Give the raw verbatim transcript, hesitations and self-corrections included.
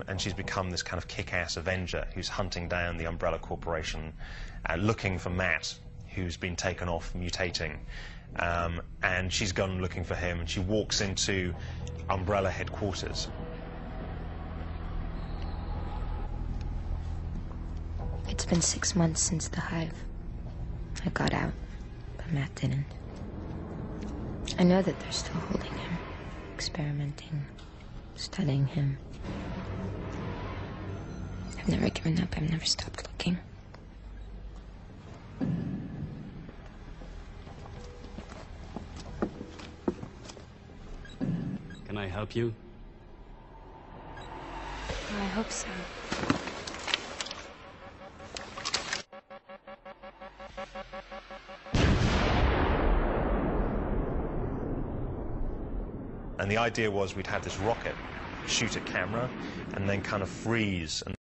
and she's become this kind of kick-ass Avenger who's hunting down the Umbrella Corporation, uh, looking for Matt, who's been taken off mutating. Um, and she's gone looking for him, and she walks into Umbrella headquarters. It's been six months since the hive. I got out, but Matt didn't. I know that they're still holding him, experimenting, studying him. I've never given up. I've never stopped looking. Can I help you? Oh, I hope so. And the idea was we'd have this rocket shoot a camera and then kind of freeze and